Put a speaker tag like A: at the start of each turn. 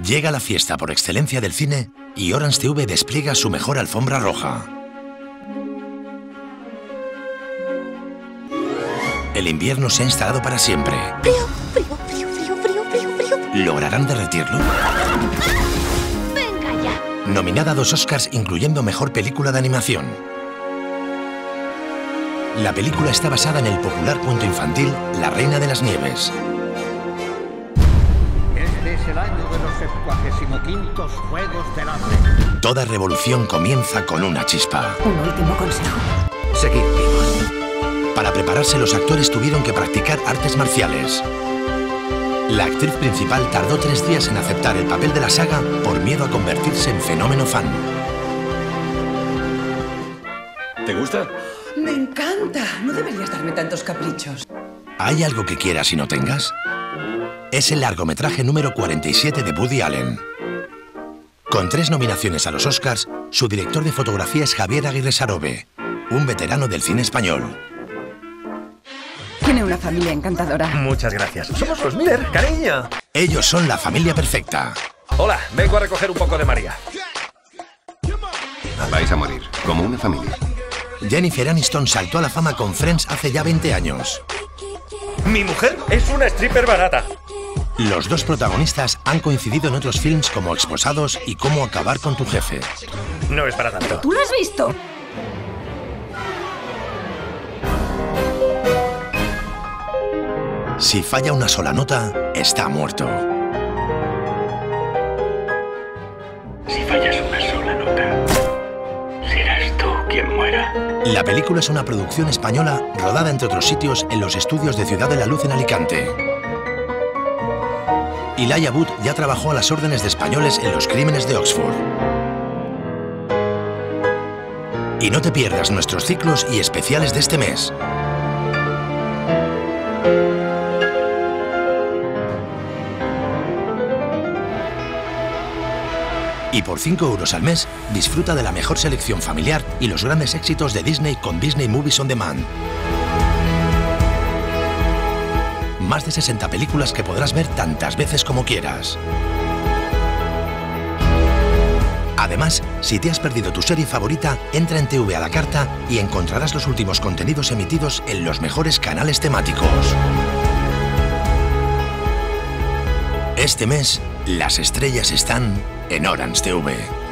A: Llega la fiesta por excelencia del cine y Orange TV despliega su mejor alfombra roja. El invierno se ha instalado para siempre. ¿Lograrán derretirlo?
B: ¡Venga ya!
A: Nominada a 2 Oscars, incluyendo Mejor Película de Animación. La película está basada en el popular cuento infantil La Reina de las Nieves.
C: Este es el año de los 75 Juegos del Hambre.
A: Toda revolución comienza con una chispa.
B: Un último consejo.
C: Seguid vivos.
A: Para prepararse, los actores tuvieron que practicar artes marciales. La actriz principal tardó 3 días en aceptar el papel de la saga por miedo a convertirse en fenómeno fan.
D: ¿Te gusta?
E: Me encanta. No deberías darme tantos caprichos.
A: ¿Hay algo que quieras y no tengas? Es el largometraje número 47 de Woody Allen. Con 3 nominaciones a los Oscars, su director de fotografía es Javier Aguirre Sarobe, un veterano del cine español.
E: Tiene una familia encantadora.
D: Muchas gracias. Somos los Miller, cariño.
A: Ellos son la familia perfecta.
D: Hola, vengo a recoger un poco de María.
F: Vais a morir, como una familia.
A: Jennifer Aniston saltó a la fama con Friends hace ya 20 años.
D: Mi mujer es una stripper barata.
A: Los 2 protagonistas han coincidido en otros films como Exposados y Cómo acabar con tu jefe.
D: No es para tanto.
B: ¿Tú lo has visto?
A: Si falla una sola nota, está muerto.
G: Si fallas una sola nota, serás tú quien muera.
A: La película es una producción española rodada entre otros sitios en los estudios de Ciudad de la Luz en Alicante. Elijah Wood ya trabajó a las órdenes de españoles en Los Crímenes de Oxford. Y no te pierdas nuestros ciclos y especiales de este mes. Y por 5 euros al mes, disfruta de la mejor selección familiar y los grandes éxitos de Disney con Disney Movies On Demand. Más de 60 películas que podrás ver tantas veces como quieras. Además, si te has perdido tu serie favorita, entra en TV a la carta y encontrarás los últimos contenidos emitidos en los mejores canales temáticos. Este mes, las estrellas están en Orange TV.